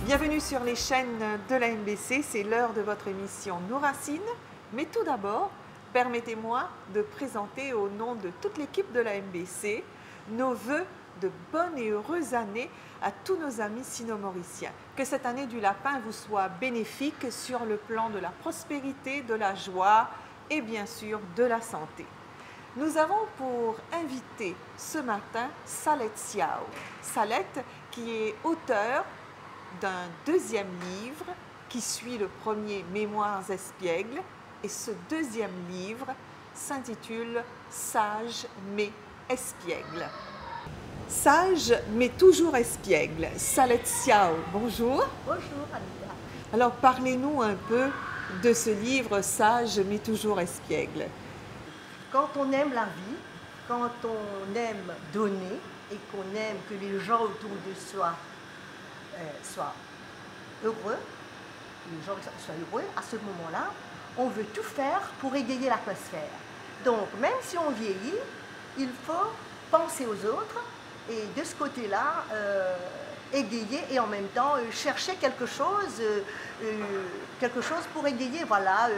Bienvenue sur les chaînes de la MBC, c'est l'heure de votre émission Nos Racines. Mais tout d'abord, permettez-moi de présenter au nom de toute l'équipe de la MBC nos vœux de bonnes et heureuses années à tous nos amis sino-mauriciens. Que cette année du lapin vous soit bénéfique sur le plan de la prospérité, de la joie et bien sûr de la santé. Nous avons pour invité ce matin Salette Siao. Salette qui est auteur d'un deuxième livre qui suit le premier Mémoires espiègles, et ce deuxième livre s'intitule Sage mais espiègle. Sage mais toujours espiègle. Salette Siao, bonjour. Bonjour Anita. Alors parlez-nous un peu de ce livre Sage mais toujours espiègle. Quand on aime la vie, quand on aime donner et qu'on aime que les gens autour de soi soient heureux, les gens soient heureux, à ce moment-là, on veut tout faire pour égayer l'atmosphère. Donc, même si on vieillit, il faut penser aux autres et de ce côté-là, égayer et en même temps chercher quelque chose pour égayer, voilà,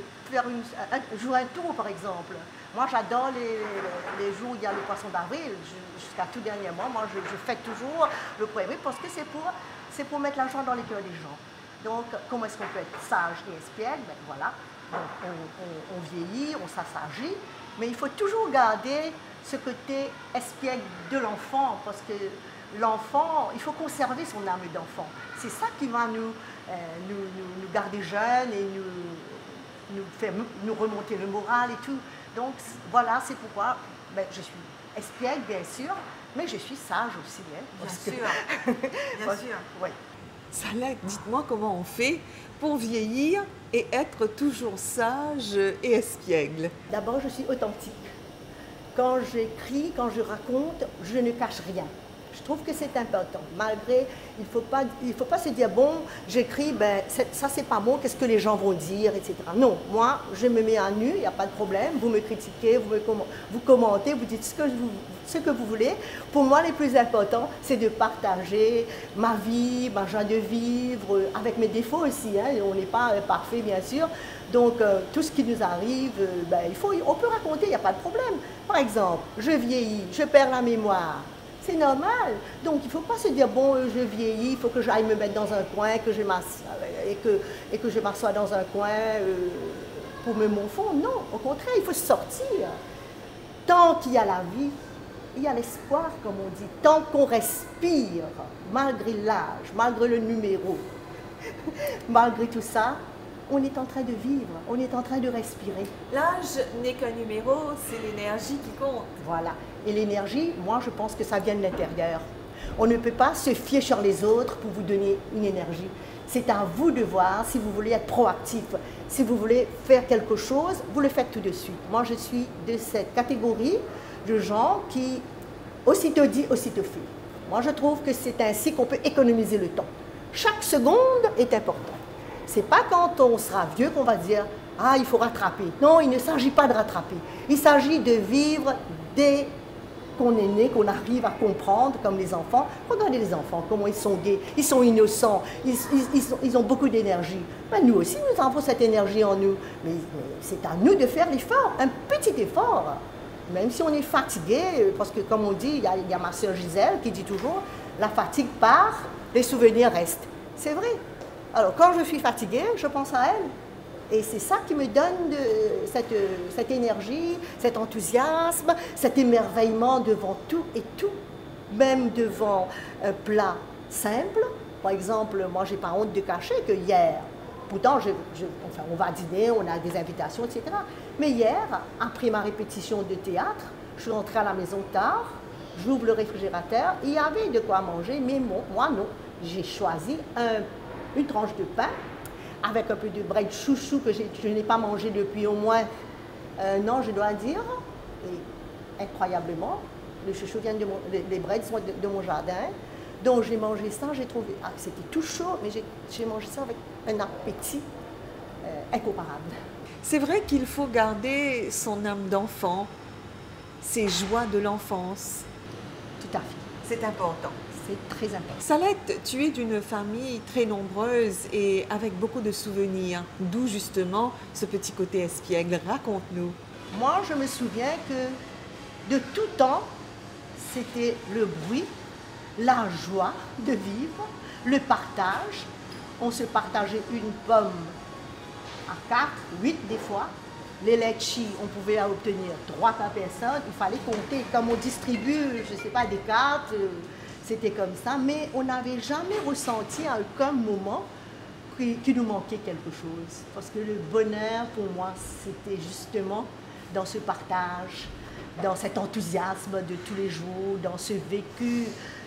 jouer un tour par exemple. Moi j'adore les jours où il y a le poisson d'avril, jusqu'à tout dernièrement, moi je fête toujours le 1er parce que c'est pour mettre la joie dans les cœurs des gens. Donc comment est-ce qu'on peut être sage et espiègle? Ben, voilà, donc, on vieillit, on s'assagit, mais il faut toujours garder ce côté espiègle de l'enfant parce que l'enfant, il faut conserver son âme d'enfant. C'est ça qui va nous garder jeunes et nous faire nous remonter le moral et tout. Donc voilà, c'est pourquoi ben, je suis espiègle, bien sûr, mais je suis sage aussi. Hein, bien sûr, bien sûr. Oui. Salette, dites-moi comment on fait pour vieillir et être toujours sage et espiègle. D'abord, je suis authentique. Quand j'écris, quand je raconte, je ne cache rien. Je trouve que c'est important. Malgré, il faut pas se dire, bon, j'écris, ben, ça c'est pas bon, qu'est-ce que les gens vont dire, etc. Non, moi, je me mets à nu, il n'y a pas de problème. Vous me critiquez, vous commentez, vous dites ce que vous voulez. Pour moi, le plus important, c'est de partager ma vie, ma joie de vivre, avec mes défauts aussi. Hein, on n'est pas parfait, bien sûr. Donc, tout ce qui nous arrive, ben, on peut raconter, il n'y a pas de problème. Par exemple, je vieillis, je perds la mémoire. C'est normal. Donc, il ne faut pas se dire, bon, je vieillis, il faut que j'aille me mettre dans un coin et que je m'assois dans un coin pour me morfondre. Non, au contraire, il faut sortir. Tant qu'il y a la vie, il y a l'espoir, comme on dit. Tant qu'on respire, malgré l'âge, malgré le numéro, malgré tout ça, on est en train de vivre, on est en train de respirer. L'âge n'est qu'un numéro, c'est l'énergie qui compte. Voilà. Et l'énergie, moi, je pense que ça vient de l'intérieur. On ne peut pas se fier sur les autres pour vous donner une énergie. C'est à vous de voir si vous voulez être proactif. Si vous voulez faire quelque chose, vous le faites tout de suite. Moi, je suis de cette catégorie de gens qui, aussitôt dit, aussitôt fait. Moi, je trouve que c'est ainsi qu'on peut économiser le temps. Chaque seconde est importante. Ce n'est pas quand on sera vieux qu'on va dire « Ah, il faut rattraper ». Non, il ne s'agit pas de rattraper. Il s'agit de vivre dès qu'on est né, qu'on arrive à comprendre, comme les enfants. Regardez les enfants, comment ils sont gais, ils sont innocents, ils ont beaucoup d'énergie. Ben, nous aussi, nous avons cette énergie en nous. Mais c'est à nous de faire l'effort, un petit effort. Même si on est fatigué, parce que comme on dit, il y a ma sœur Gisèle qui dit toujours « La fatigue part, les souvenirs restent ». C'est vrai. Alors, quand je suis fatiguée, je pense à elle. Et c'est ça qui me donne cette énergie, cet enthousiasme, cet émerveillement devant tout et tout. Même devant un plat simple. Par exemple, moi, je n'ai pas honte de cacher que hier, pourtant, enfin, on va dîner, on a des invitations, etc. Mais hier, après ma répétition de théâtre, je suis rentrée à la maison tard, j'ouvre le réfrigérateur, il y avait de quoi manger, mais moi, non. J'ai choisi une tranche de pain avec un peu de bread chouchou que je n'ai pas mangé depuis au moins un an, je dois dire. Et incroyablement, le chouchou vient les breads sont de mon jardin. Donc j'ai mangé ça, j'ai trouvé, c'était tout chaud, mais j'ai mangé ça avec un appétit incomparable. C'est vrai qu'il faut garder son âme d'enfant, ses joies de l'enfance. Tout à fait. C'est important. C'est très important. Salette, tu es d'une famille très nombreuse et avec beaucoup de souvenirs. D'où justement ce petit côté espiègle. Raconte-nous. Moi, je me souviens que de tout temps, c'était le bruit, la joie de vivre, le partage. On se partageait une pomme à 4, 8 des fois. Les litchis, on pouvait obtenir 3 par personne. Il fallait compter. Comme on distribue, je ne sais pas, des cartes, c'était comme ça. Mais on n'avait jamais ressenti à aucun moment qu'il nous manquait quelque chose. Parce que le bonheur, pour moi, c'était justement dans ce partage, dans cet enthousiasme de tous les jours, dans ce vécu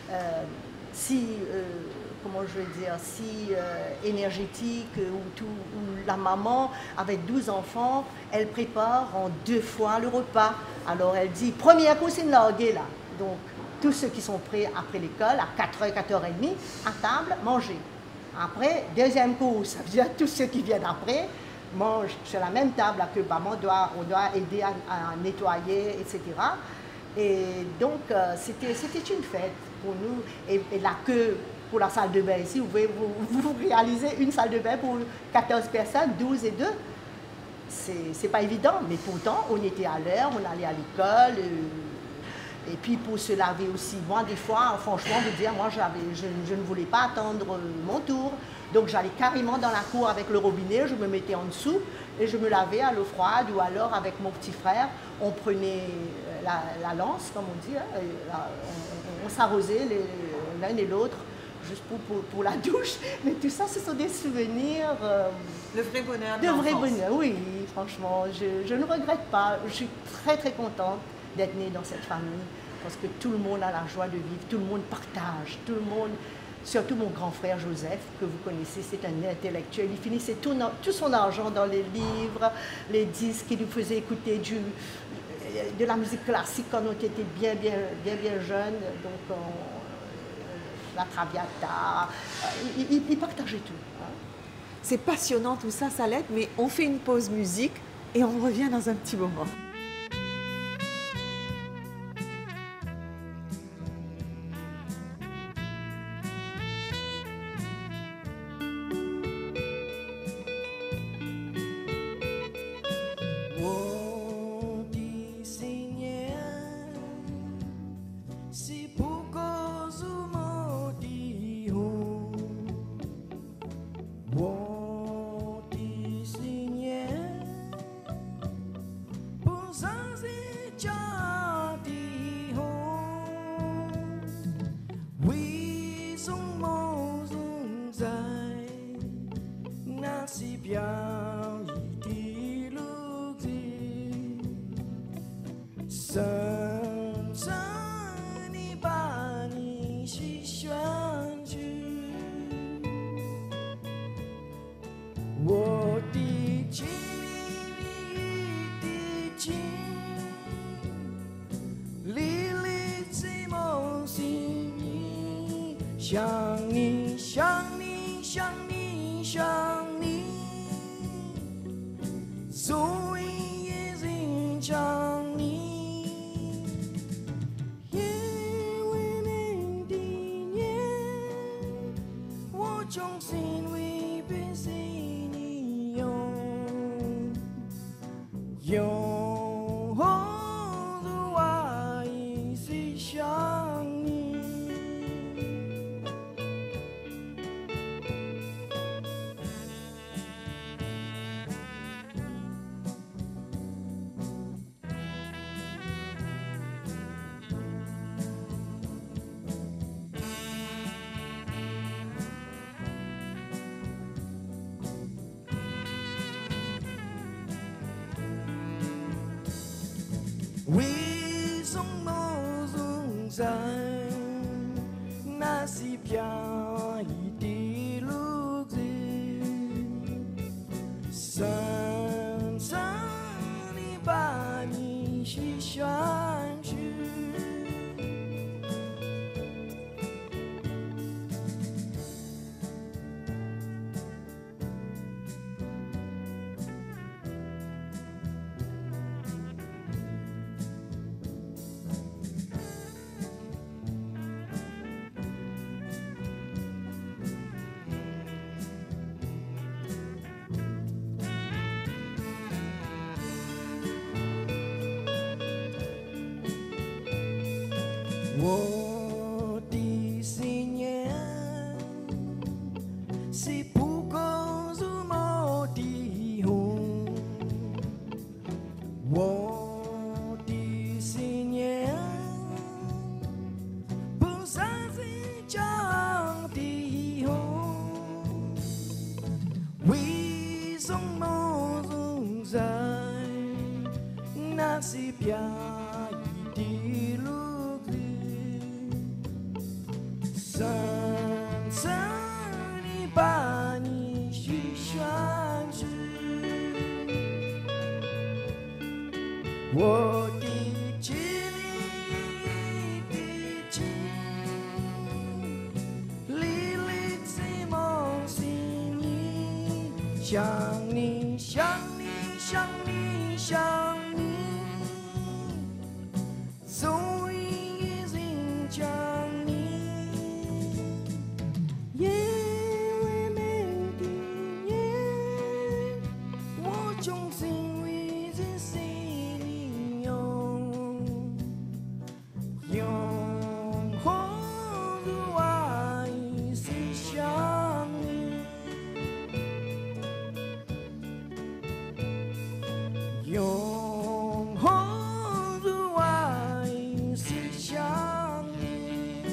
comment je veux dire, si énergétique, où la maman, avec 12 enfants, elle prépare en 2 fois le repas. Alors elle dit, première course larguée là. Donc tous ceux qui sont prêts après l'école, à 4h, 4h30, à table, manger. Après, deuxième course, ça veut dire tous ceux qui viennent après, mangent sur la même table que maman on doit aider à nettoyer, etc. Et donc, c'était une fête pour nous. Et la queue pour la salle de bain ici, vous réalisez une salle de bain pour 14 personnes, 12 et 2. C'est pas évident, mais pourtant, on était à l'heure, on allait à l'école. Et puis pour se laver aussi, moi des fois, franchement, vous dire, moi je ne voulais pas attendre mon tour. Donc j'allais carrément dans la cour avec le robinet, je me mettais en dessous et je me lavais à l'eau froide ou alors avec mon petit frère, on prenait la lance, comme on dit, hein, on s'arrosait l'un et l'autre juste pour la douche. Mais tout ça, ce sont des souvenirs. Le vrai bonheur de l'enfance. vrai bonheur, oui, franchement, je ne regrette pas. Je suis très très contente d'être née dans cette famille parce que tout le monde a la joie de vivre, tout le monde partage, tout le monde. Surtout mon grand frère Joseph, que vous connaissez, c'est un intellectuel. Il finissait tout son argent dans les livres, les disques, il nous faisait écouter de la musique classique quand on était bien jeunes. Donc, la Traviata, il partageait tout. Hein. C'est passionnant tout ça, Salette, mais on fait une pause musique et on revient dans un petit moment. 我的信念是不够如梦的红，我的信念不像是江的红，为什么总在那些飘逸的路口，深深地把你许下去，我的情你的情，历历在梦醒你，想你想你想你想你，终于已经将你夜未眠的夜，我重新为这心里永恒如爱是想你，永恒如爱是想你，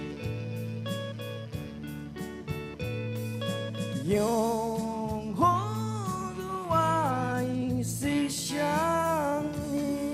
永恒如爱是想你。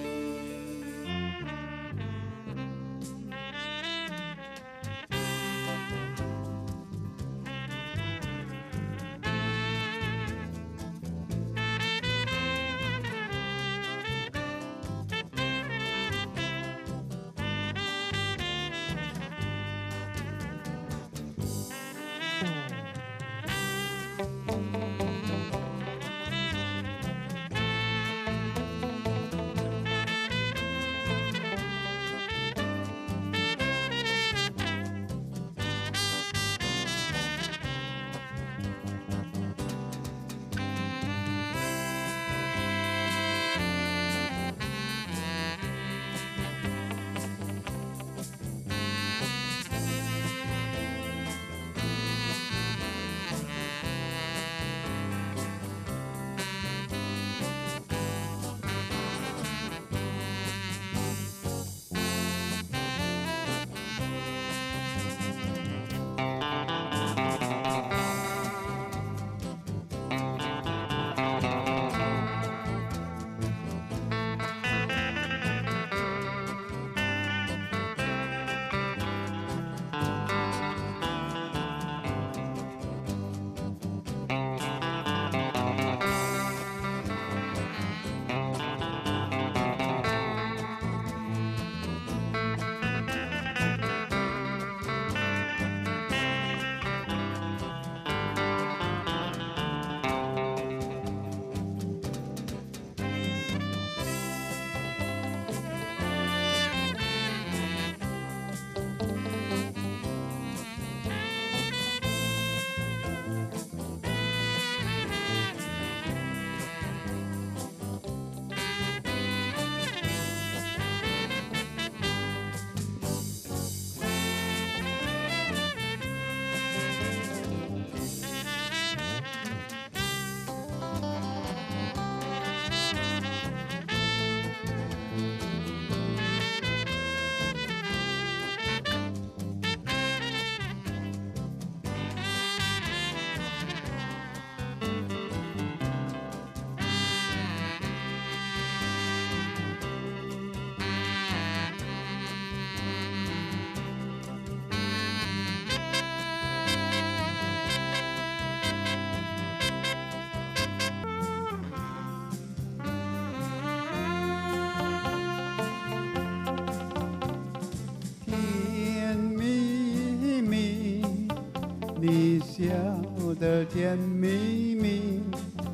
你笑得甜蜜蜜，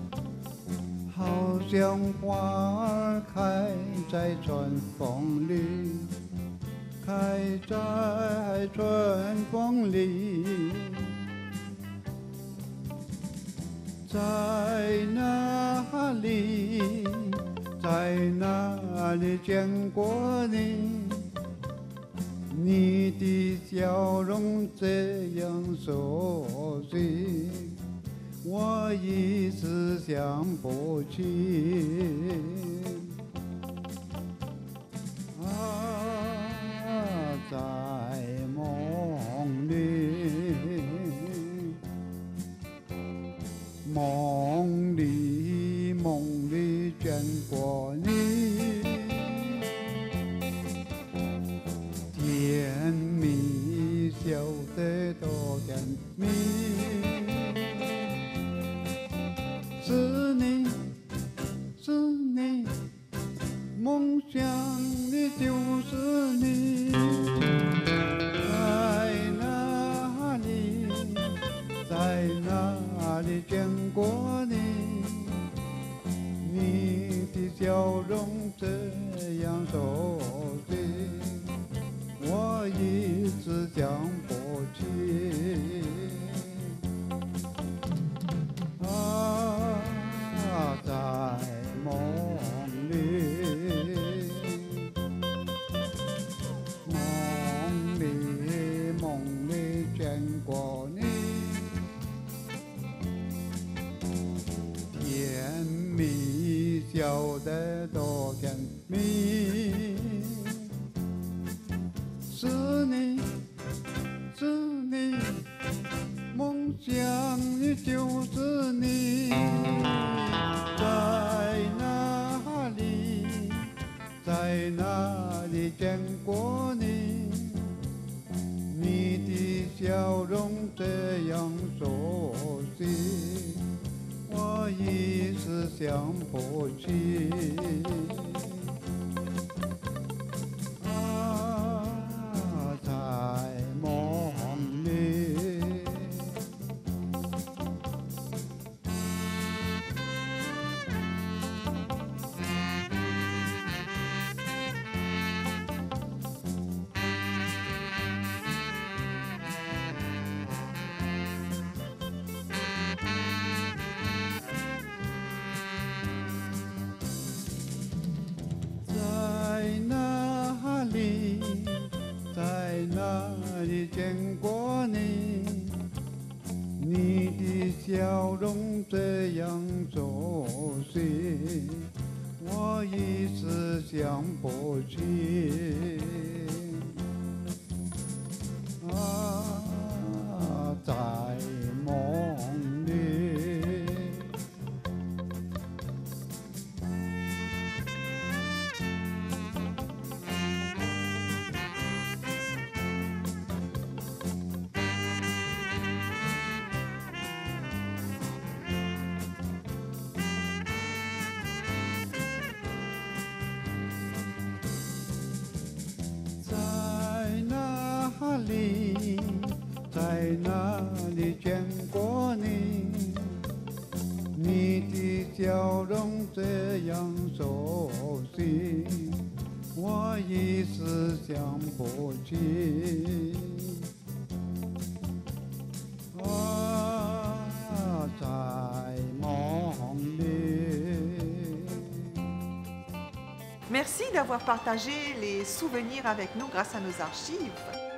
好像花儿开在春风里，开在春风里。在哪里，在哪里见过你？ 你的笑容这样熟悉，我一时想不起。啊，在梦里，梦里，梦里见过你，甜蜜笑得多甜蜜。是你，是你，梦想的就是你。在哪里，在哪里见过你？你的笑容这样熟悉，我一直想不起。在梦里，梦里，梦里见过你，甜蜜笑得多甜蜜。是你，是你，梦想的就是你。在哪里，在哪里见过你？你的笑容这样熟悉，我一时想不起。在梦里。在哪里，在哪里见过你？你的笑容这样熟悉，我一时想不起。在梦里。在哪里，在哪里见过你？你的笑容这样熟悉，我一时想不起。在梦里。 Merci d'avoir partagé les souvenirs avec nous grâce à nos archives.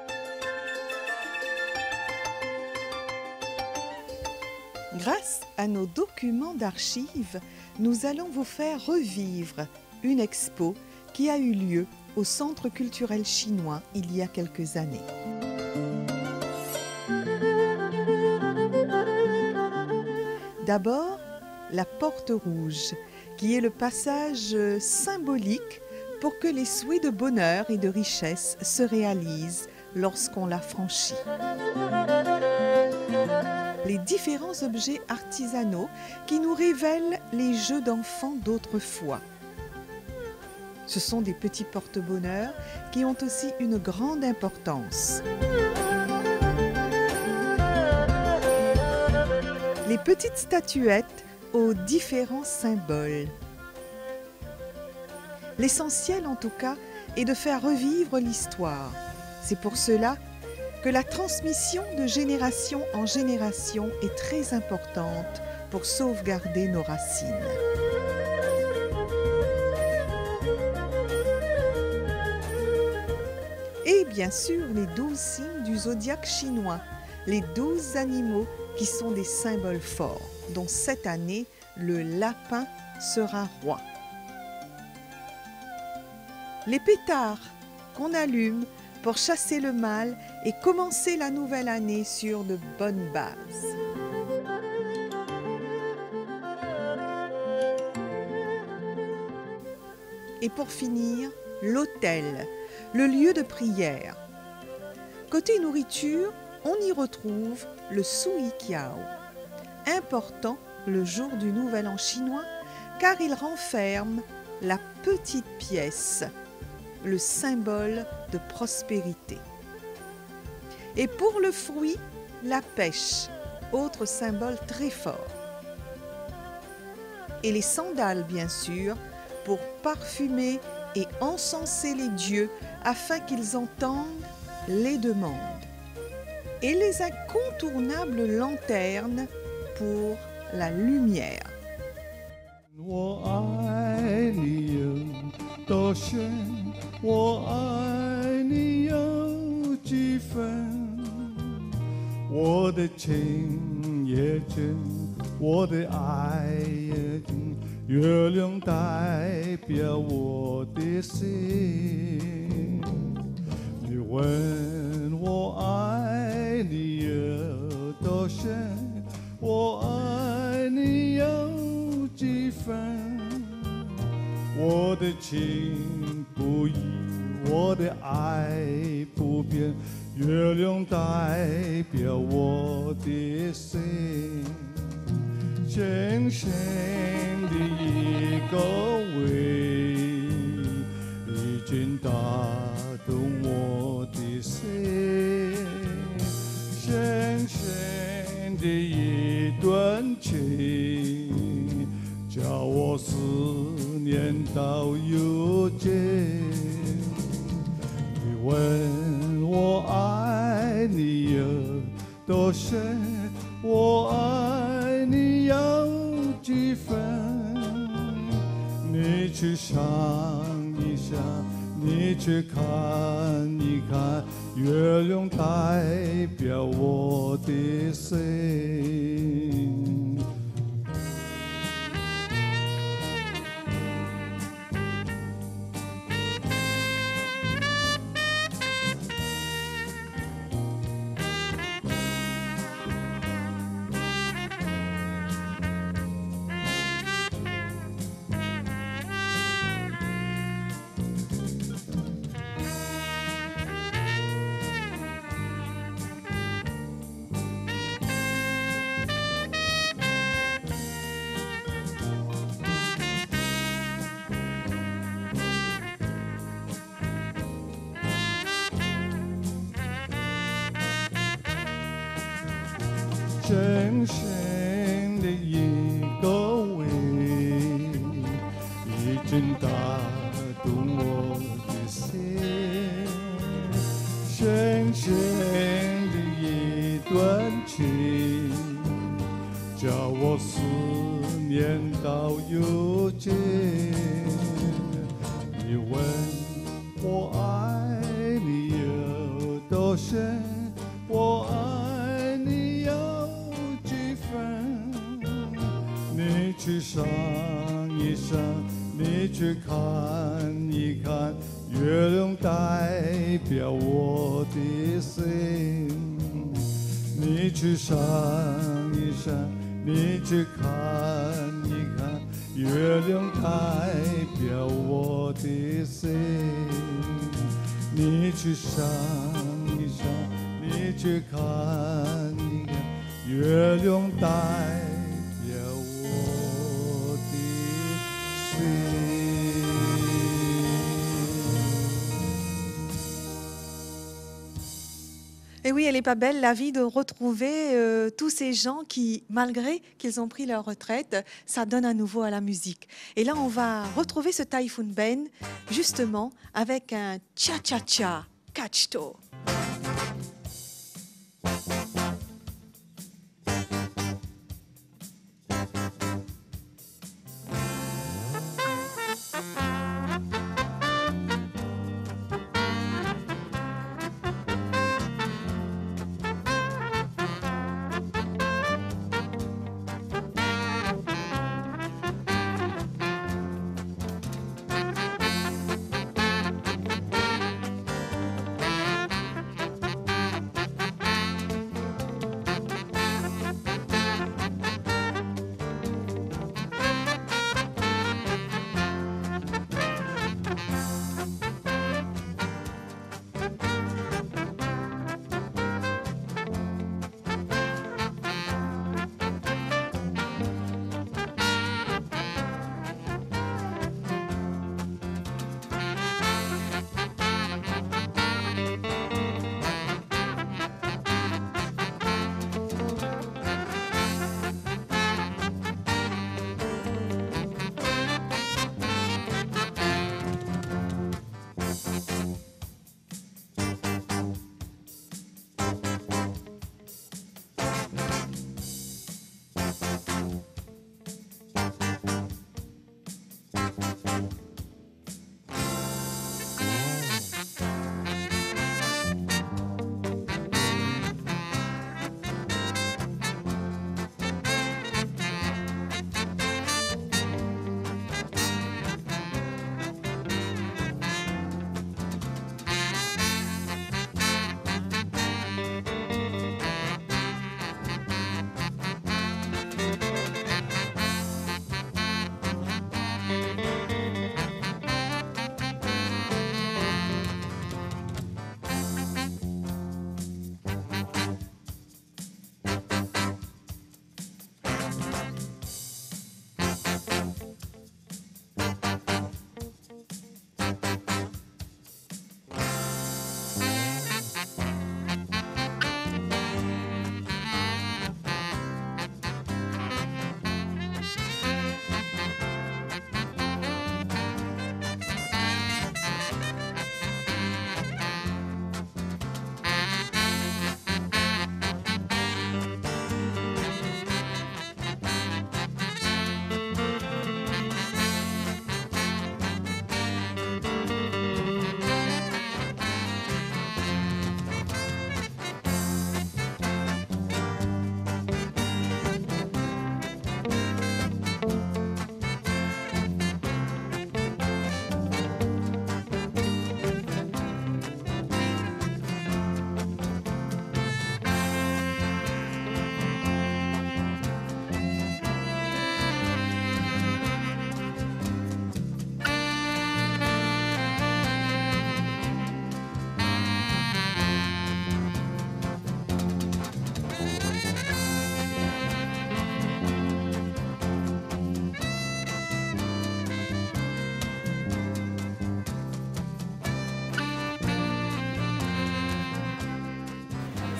Grâce à nos documents d'archives, nous allons vous faire revivre une expo qui a eu lieu au Centre culturel chinois il y a quelques années. D'abord, la porte rouge, qui est le passage symbolique pour que les souhaits de bonheur et de richesse se réalisent lorsqu'on la franchit. Les différents objets artisanaux qui nous révèlent les jeux d'enfants d'autrefois. Ce sont des petits porte-bonheur qui ont aussi une grande importance. Les petites statuettes aux différents symboles. L'essentiel en tout cas est de faire revivre l'histoire. C'est pour cela que la transmission de génération en génération est très importante pour sauvegarder nos racines. Et bien bien sûr les 12 signes du zodiaque chinois, les 12 animaux qui sont des symboles forts, dont cette année, le lapin sera roi. Les pétards qu'on allume pour chasser le mal et commencer la nouvelle année sur de bonnes bases. Et pour finir, l'autel, le lieu de prière. Côté nourriture, on y retrouve le Sui Kiao, important le jour du Nouvel An chinois car il renferme la petite pièce, le symbole de prospérité. Et pour le fruit, la pêche, autre symbole très fort. Et les sandales, bien sûr, pour parfumer et encenser les dieux afin qu'ils entendent les demandes. Et les incontournables lanternes pour la lumière. 我爱你有多深，我爱你有几分？我的情也真，我的爱也真，月亮代表我的心。你问我爱你有多深，我爱你有几分？我的情不移，我的爱不变，月亮代表我的心。深深的一个吻，已经打动我的心。深深的一段情，叫我思念到有间。你问我爱你有多深，我爱你有几分？你去想一想，你去看一看，月亮代表我的心。深深的一个吻，已经打动我的心。深深的一段情，叫我思念到有间。你问我爱你有多深，我爱你有几分？你去想一想，你去看一看，月亮代表我的心。你去想一想，你去看一看，月亮代表我的心。你去想一想，你去看一看，月亮代表我的心。 Et oui, elle n'est pas belle la vie de retrouver tous ces gens qui, malgré qu'ils ont pris leur retraite, ça donne à nouveau à la musique. Et là, on va retrouver ce Typhoon Ben, justement, avec un cha-cha-cha, kachto.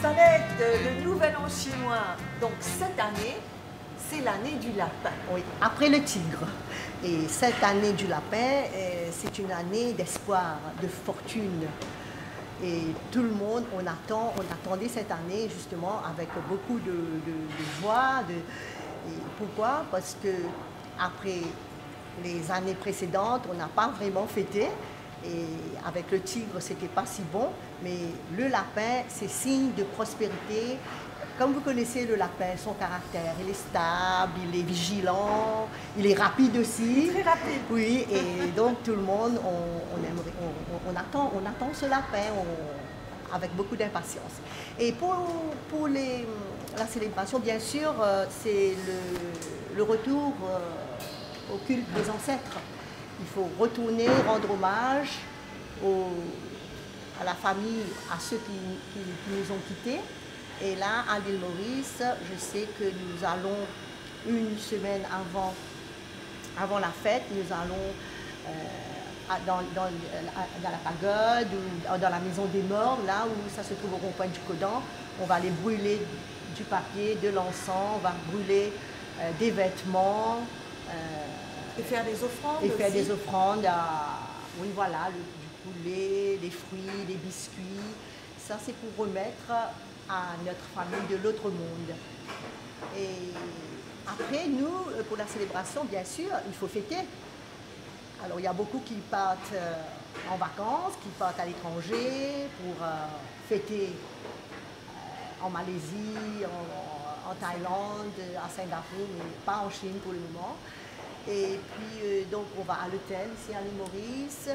Salette, le nouvel an chinois, donc cette année, c'est l'année du lapin. Oui, après le tigre. Et cette année du lapin, c'est une année d'espoir, de fortune. Et tout le monde, on attendait cette année justement avec beaucoup de joie. Et pourquoi? Parce que après les années précédentes, on n'a pas vraiment fêté. Et avec le tigre, c'était pas si bon. Mais le lapin, c'est signe de prospérité. Comme vous connaissez le lapin, son caractère, il est stable, il est vigilant, il est rapide aussi. Très rapide. Oui, et donc tout le monde, on attend ce lapin avec beaucoup d'impatience. Et pour la célébration, bien sûr, c'est le retour au culte des ancêtres. Il faut retourner, rendre hommage à la famille, à ceux qui nous ont quittés. Et là, à l'île Maurice, je sais que nous allons, une semaine avant la fête, nous allons dans la pagode ou dans la maison des morts, là où ça se trouve au rond-point du Codan. On va aller brûler du papier, de l'encens, on va brûler des vêtements. Et faire des offrandes Et faire aussi. des offrandes oui, voilà, du poulet, les fruits, les biscuits. Ça, c'est pour remettre à notre famille de l'autre monde. Et après, nous, pour la célébration, bien sûr, il faut fêter. Alors, il y a beaucoup qui partent en vacances, qui partent à l'étranger pour fêter en Malaisie, en Thaïlande, à Singapour, mais pas en Chine pour le moment. Et puis, donc, on va à l'hôtel ici à l'île Maurice,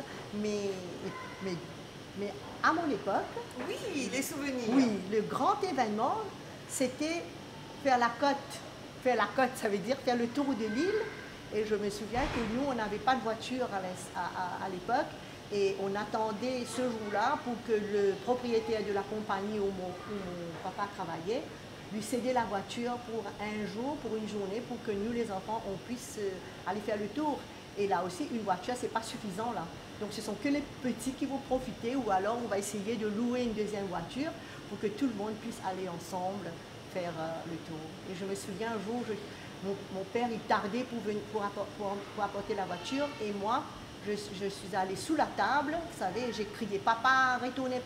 mais à mon époque, Oui, les souvenirs. oui, le grand événement, c'était faire la côte. Faire la côte, ça veut dire faire le tour de l'île. Et je me souviens que nous, on n'avait pas de voiture à l'époque. Et on attendait ce jour-là pour que le propriétaire de la compagnie où mon papa travaillait lui céder la voiture pour un jour, pour une journée, pour que nous, les enfants, on puisse aller faire le tour. Et là aussi, une voiture, c'est pas suffisant là. Donc ce sont que les petits qui vont profiter, ou alors on va essayer de louer une deuxième voiture pour que tout le monde puisse aller ensemble faire le tour. Et je me souviens un jour, mon père il tardait pour apporter la voiture, et moi je suis allée sous la table, vous savez, j'ai crié papa, retournez,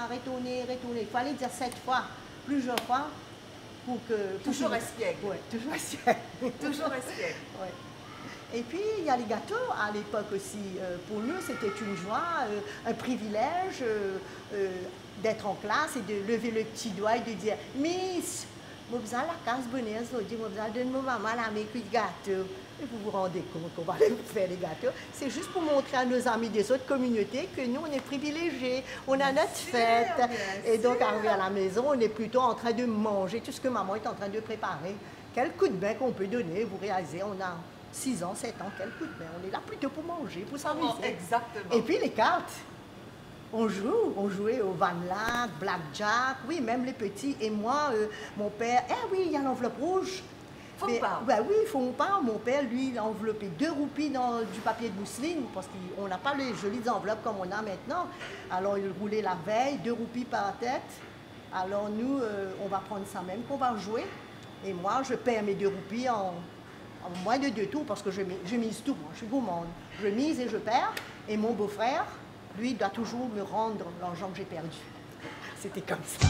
il fallait dire 7 fois, plusieurs fois, pour que... Toujours espiègle. Oui, toujours espiègle. Toujours espiègle. Ouais. Et puis, il y a les gâteaux à l'époque aussi. Pour nous, c'était une joie, un privilège d'être en classe et de lever le petit doigt et de dire « Miss, je vais à la casse bonne aujourd'hui, je vais donner à maman la main de gâteaux. » Et vous vous rendez compte qu'on va aller faire les gâteaux. C'est juste pour montrer à nos amis des autres communautés que nous, on est privilégiés, on a notre fête. Et donc, arrivé à la maison, on est plutôt en train de manger tout ce que maman est en train de préparer. Quel coup de bain qu'on peut donner, vous réalisez, on a 6 ans, 7 ans, quel coup de bain. On est là plutôt pour manger, pour s'amuser. Exactement. Et puis les cartes, on jouait au Vanlac, Blackjack, oui, même les petits. Et moi, mon père, oui, il y a l'enveloppe rouge. Fond pas. Ben oui, fond pas. Mon père, lui, il a enveloppé 2 roupies dans du papier de mousseline, parce qu'on n'a pas les jolies enveloppes comme on a maintenant. Alors, il roulait la veille, 2 roupies par tête. Alors, nous, on va prendre ça même qu'on va jouer. Et moi, je perds mes 2 roupies en moins de 2 tours, parce que je mise tout, moi, je suis gourmande. Je mise et je perds. Et mon beau-frère, lui, doit toujours me rendre l'argent que j'ai perdu. C'était comme ça.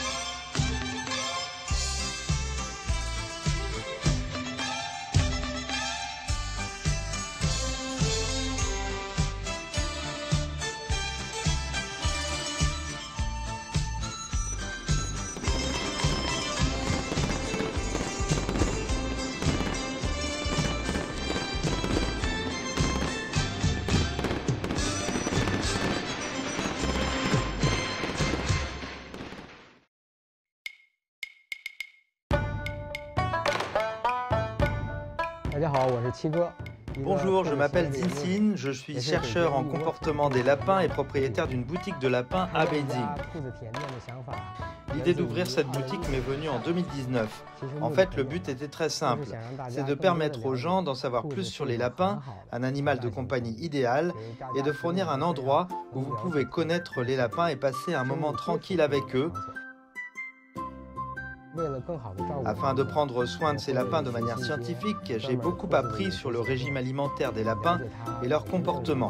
Bonjour, je m'appelle Zinsin, je suis chercheur en comportement des lapins et propriétaire d'une boutique de lapins à Beijing. L'idée d'ouvrir cette boutique m'est venue en 2019. En fait, le but était très simple, c'est de permettre aux gens d'en savoir plus sur les lapins, un animal de compagnie idéal, et de fournir un endroit où vous pouvez connaître les lapins et passer un moment tranquille avec eux. Afin de prendre soin de ces lapins de manière scientifique, j'ai beaucoup appris sur le régime alimentaire des lapins et leur comportement.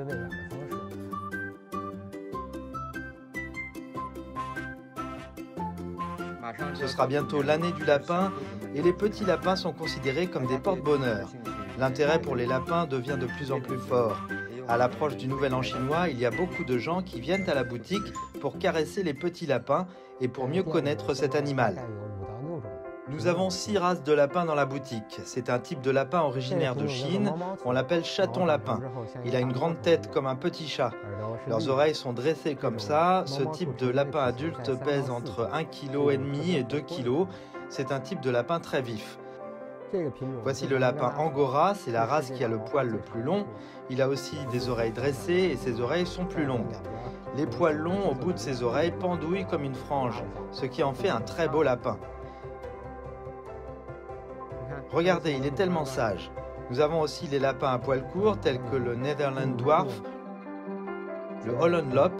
Ce sera bientôt l'année du lapin et les petits lapins sont considérés comme des porte-bonheur. L'intérêt pour les lapins devient de plus en plus fort. À l'approche du Nouvel An chinois, il y a beaucoup de gens qui viennent à la boutique pour caresser les petits lapins et pour mieux connaître cet animal. Nous avons 6 races de lapins dans la boutique. C'est un type de lapin originaire de Chine, on l'appelle chaton lapin. Il a une grande tête comme un petit chat. Leurs oreilles sont dressées comme ça. Ce type de lapin adulte pèse entre 1,5 kg et 2 kg. C'est un type de lapin très vif. Voici le lapin Angora, c'est la race qui a le poil le plus long. Il a aussi des oreilles dressées et ses oreilles sont plus longues. Les poils longs au bout de ses oreilles pendouillent comme une frange, ce qui en fait un très beau lapin. Regardez, il est tellement sage. Nous avons aussi les lapins à poils courts tels que le Netherland Dwarf, le Holland Lop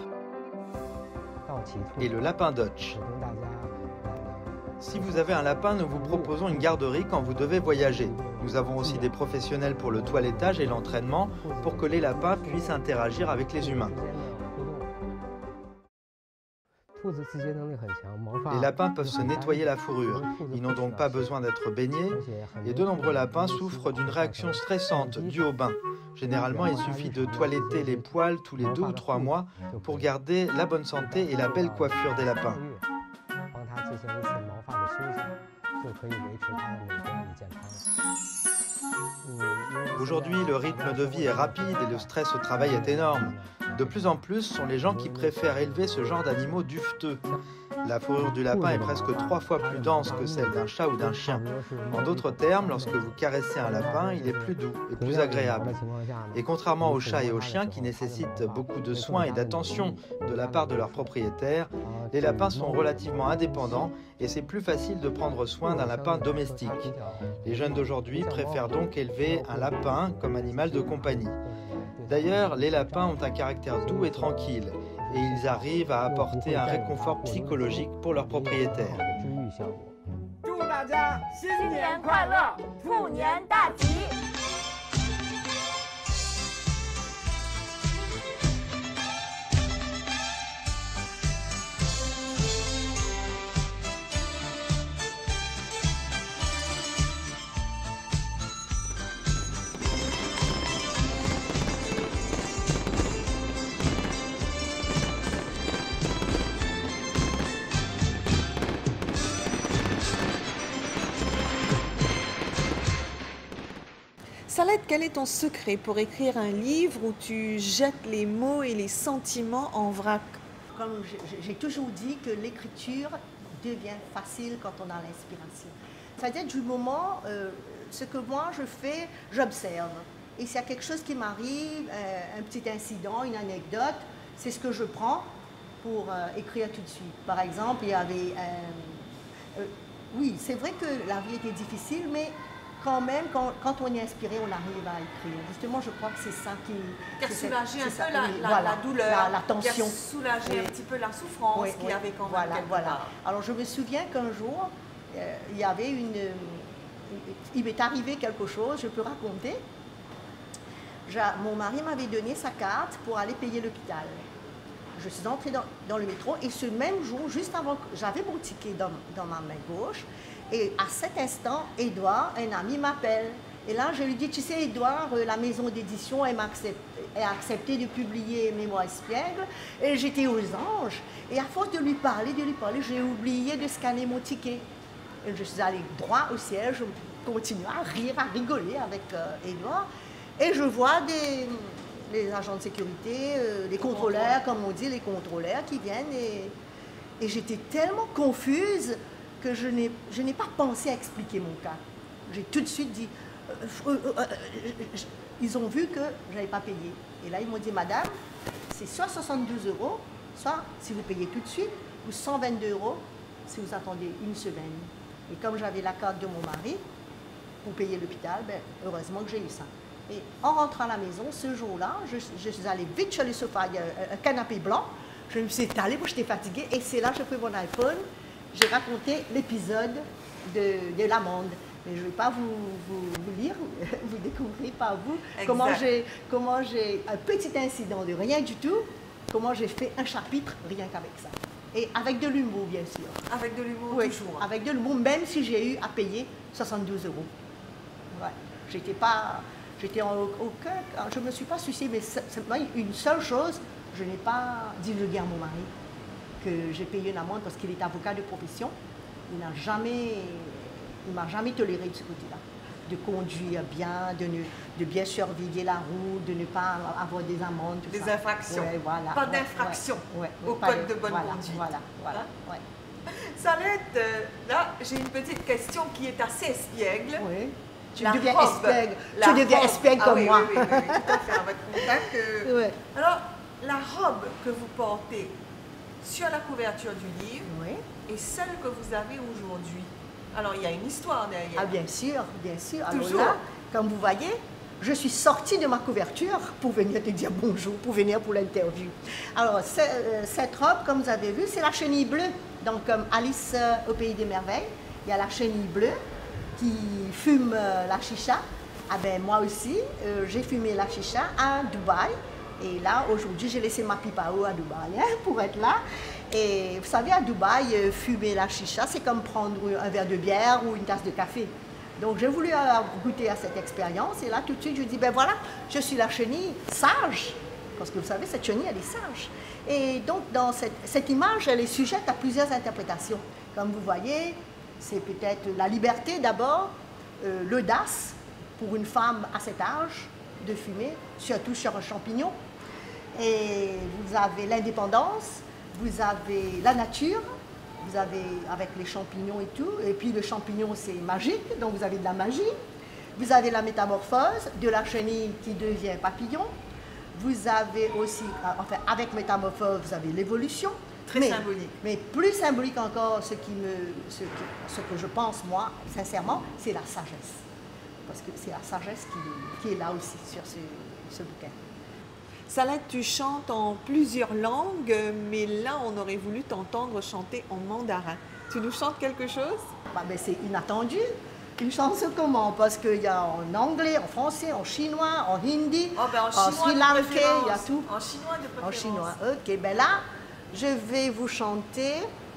et le lapin Dutch. Si vous avez un lapin, nous vous proposons une garderie quand vous devez voyager. Nous avons aussi des professionnels pour le toilettage et l'entraînement pour que les lapins puissent interagir avec les humains. Les lapins peuvent se nettoyer la fourrure, ils n'ont donc pas besoin d'être baignés et de nombreux lapins souffrent d'une réaction stressante due au bain. Généralement, il suffit de toiletter les poils tous les 2 ou 3 mois pour garder la bonne santé et la belle coiffure des lapins. Aujourd'hui, le rythme de vie est rapide et le stress au travail est énorme. De plus en plus sont les gens qui préfèrent élever ce genre d'animaux duveteux. La fourrure du lapin est presque 3 fois plus dense que celle d'un chat ou d'un chien. En d'autres termes, lorsque vous caressez un lapin, il est plus doux et plus agréable. Et contrairement aux chats et aux chiens qui nécessitent beaucoup de soins et d'attention de la part de leurs propriétaires, les lapins sont relativement indépendants et c'est plus facile de prendre soin d'un lapin domestique. Les jeunes d'aujourd'hui préfèrent donc élever un lapin comme animal de compagnie. D'ailleurs, les lapins ont un caractère doux et tranquille et ils arrivent à apporter un réconfort psychologique pour leurs propriétaires. Salette, quel est ton secret pour écrire un livre où tu jettes les mots et les sentiments en vrac? Comme j'ai toujours dit que l'écriture devient facile quand on a l'inspiration. C'est-à-dire du moment, ce que moi je fais, j'observe. Et s'il y a quelque chose qui m'arrive, un petit incident, une anecdote, c'est ce que je prends pour écrire tout de suite. Par exemple, il y avait... oui, c'est vrai que la vie était difficile, mais quand même, quand on est inspiré, on arrive à écrire. Justement, je crois que c'est ça qui a soulagé un peu la douleur, la tension. Qui a soulagé un petit peu la souffrance qu'il y avait quand même quelque part. Alors, je me souviens qu'un jour, il y avait il m'est arrivé quelque chose, je peux raconter. Mon mari m'avait donné sa carte pour aller payer l'hôpital. Je suis entrée dans le métro et ce même jour, juste avant, j'avais mon ticket dans ma main gauche. Et à cet instant, Édouard, un ami, m'appelle. Et là, je lui dis, tu sais, Édouard, la maison d'édition a accepté de publier Mémoire espiègle. Et j'étais aux anges. Et à force de lui parler, j'ai oublié de scanner mon ticket. Et je suis allée droit au siège, je continue à rire, à rigoler avec Édouard. Et je vois les agents de sécurité, les contrôleurs, comme on dit, les contrôleurs qui viennent. Et j'étais tellement confuse que je n'ai pas pensé à expliquer mon cas. J'ai tout de suite dit, ils ont vu que je n'avais pas payé. Et là, ils m'ont dit, madame, c'est soit 72 €, soit si vous payez tout de suite, ou 122 € si vous attendez une semaine. Et comme j'avais la carte de mon mari pour payer l'hôpital, ben, heureusement que j'ai eu ça. Et en rentrant à la maison, ce jour-là, je suis allée vite sur le sofa, il y a un canapé blanc, je me suis étalée, moi j'étais fatiguée, et c'est là que j'ai pris mon iPhone, j'ai raconté l'épisode de l'amande. Mais je ne vais pas vous lire, vous découvrirez par vous comment j'ai un petit incident de rien du tout, comment j'ai fait un chapitre rien qu'avec ça. Et avec de l'humour, bien sûr. Avec de l'humour, Oui, toujours. avec de l'humour, même si j'ai eu à payer 72 €. Ouais. J'étais en aucun, je ne me suis pas souciée, mais simplement une seule chose, je n'ai pas divulgué à mon mari que j'ai payé une amende parce qu'il est avocat de profession. Il m'a jamais toléré de ce côté-là, de conduire bien, de bien surveiller la route, de ne pas avoir des amendes, tout Des ça. infractions. Ouais, voilà, Pas d'infraction au pas code de bonne conduite. Voilà, Hein? ouais. Salette, là, j'ai une petite question qui est assez espiègle. Oui. Tu La deviens robe. espiègle. La Tu deviens robe. espiègle Ah comme oui, moi. Oui, tout à fait, avec contact. Ouais. Alors, la robe que vous portez sur la couverture du livre Oui. et celle que vous avez aujourd'hui. Alors, il y a une histoire derrière. Ah bien sûr, bien sûr. Alors Toujours. là, comme vous voyez, je suis sortie de ma couverture pour venir te dire bonjour, pour venir pour l'interview. Alors, cette robe, comme vous avez vu, c'est la chenille bleue. Donc, comme Alice au Pays des Merveilles, il y a la chenille bleue qui fume la chicha. Ah ben moi aussi, j'ai fumé la chicha à Dubaï. Et là, aujourd'hui, j'ai laissé ma pipe à eau à Dubaï pour être là. Et vous savez, à Dubaï, fumer la chicha, c'est comme prendre un verre de bière ou une tasse de café. Donc, j'ai voulu goûter à cette expérience. Et là, tout de suite, je dis, ben voilà, je suis la chenille sage. Parce que vous savez, cette chenille, elle est sage. Et donc, dans cette image, elle est sujette à plusieurs interprétations. Comme vous voyez, c'est peut-être la liberté d'abord, l'audace pour une femme à cet âge de fumer, surtout sur un champignon. Et vous avez l'indépendance, vous avez la nature, vous avez avec les champignons et tout. Et puis le champignon, c'est magique, donc vous avez de la magie. Vous avez la métamorphose de la chenille qui devient papillon. Vous avez aussi, enfin avec métamorphose, vous avez l'évolution. Très symbolique. Mais plus symbolique encore, ce que je pense, moi, sincèrement, c'est la sagesse. Parce que c'est la sagesse qui est là aussi sur ce bouquin. Salette, tu chantes en plusieurs langues, mais là, on aurait voulu t'entendre chanter en mandarin. Tu nous chantes quelque chose? Ben, c'est inattendu. Une chanson comment? Parce qu'il y a en anglais, en français, en chinois, en hindi, Oh, ben, en en chinois sri de lankais, préférence. il y a tout. En chinois de préférence. En chinois, ok. Ben là, je vais vous chanter,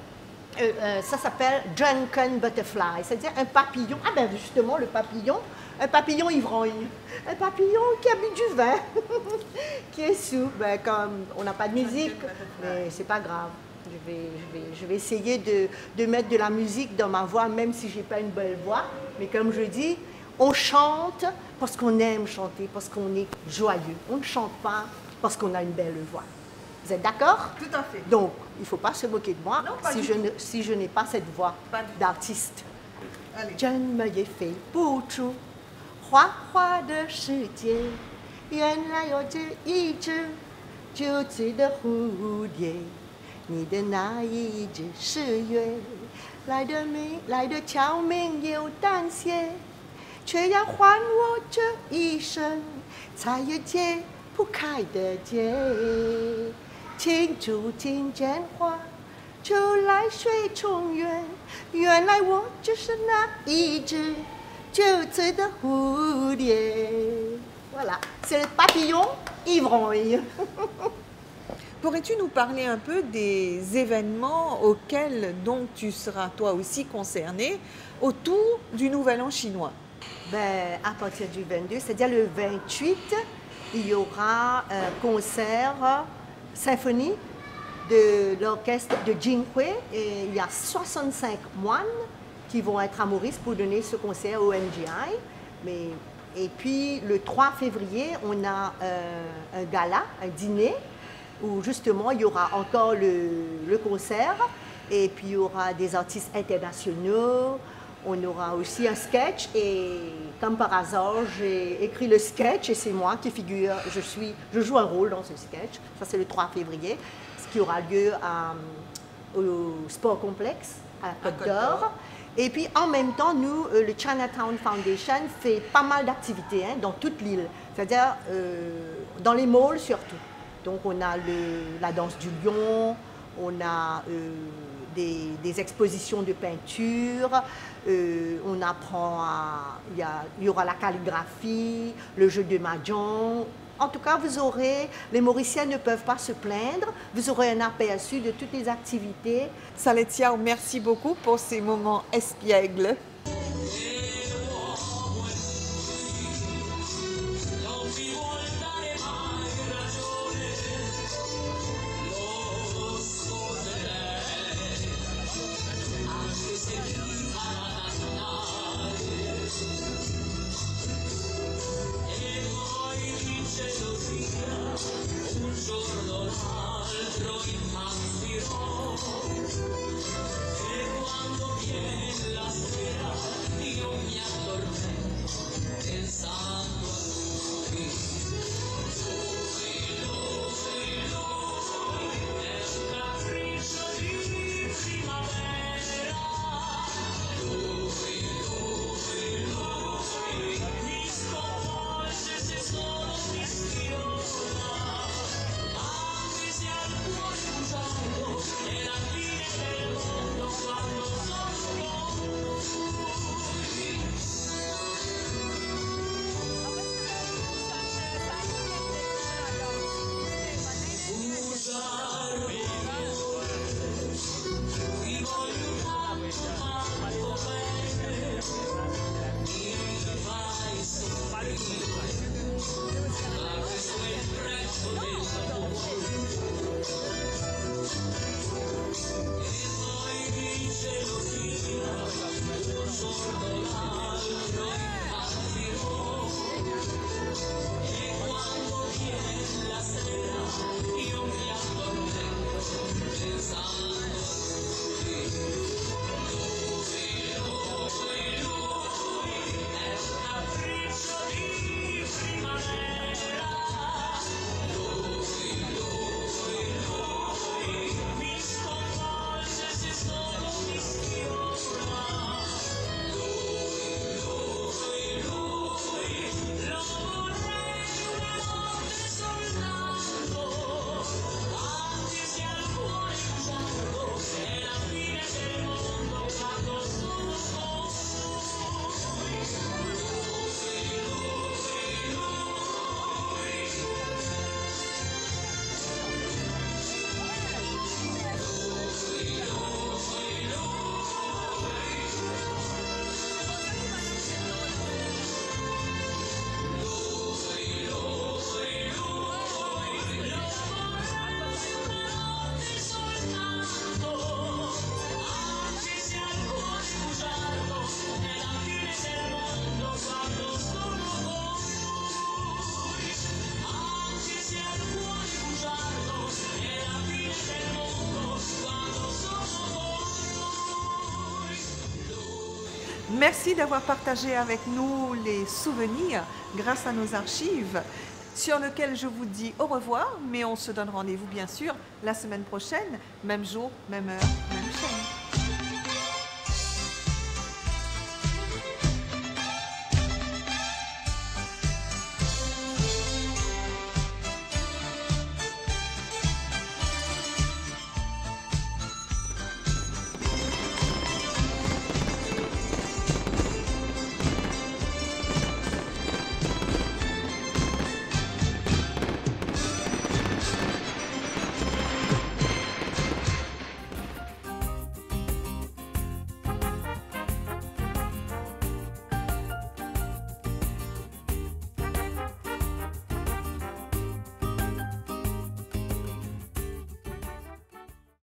ça s'appelle Drunken Butterfly, c'est-à-dire un papillon. Ah ben justement, le papillon, un papillon ivrogne. Un papillon qui a bu du vin, qui est sous. Ben, comme on n'a pas de musique, mais c'est pas grave. Je vais essayer de mettre de la musique dans ma voix, même si je n'ai pas une belle voix. Mais comme je dis, on chante parce qu'on aime chanter, parce qu'on est joyeux. On ne chante pas parce qu'on a une belle voix. Vous êtes d'accord? Tout à fait. Donc, il ne faut pas se moquer de moi Non, pas du tout. si je n'ai pas cette voix Pas du tout. d'artiste. Allez. 真么也飞不出花花的世界，原来有这一只九嘴的蝴蝶。你的那一只是月，来得美，来得巧明又淡些，却要还我这一生才有解不开的结。青竹听见花，秋来水重圆，原来我就是那一只九嘴的蝴蝶。Voilà, c'est le papillon ivrogne. Pourrais-tu nous parler un peu des événements auxquels donc tu seras toi aussi concerné autour du Nouvel An chinois? Ben, à partir du 22, c'est-à-dire le 28, il y aura un concert symphonie de l'orchestre de Jinghui. Et il y a 65 moines qui vont être à Maurice pour donner ce concert au NGI. Et puis le 3 février, on a un gala, un dîner, où justement il y aura encore le concert. Et puis il y aura des artistes internationaux. On aura aussi un sketch et comme par hasard, j'ai écrit le sketch et c'est moi qui figure, je joue un rôle dans ce sketch. Ça c'est le 3 février, ce qui aura lieu au Sport Complexe à Côte d'Or. Et puis en même temps, nous, le Chinatown Foundation fait pas mal d'activités dans toute l'île, c'est-à-dire dans les malls surtout. Donc on a la danse du lion, on a des expositions de peinture, on apprend il y aura la calligraphie, le jeu de mahjong. En tout cas, les Mauriciens ne peuvent pas se plaindre, vous aurez un aperçu de toutes les activités. Saletsiao, merci beaucoup pour ces moments espiègles. Merci d'avoir partagé avec nous les souvenirs grâce à nos archives, sur lesquelles je vous dis au revoir, mais on se donne rendez-vous bien sûr la semaine prochaine, même jour, même heure, même chaîne.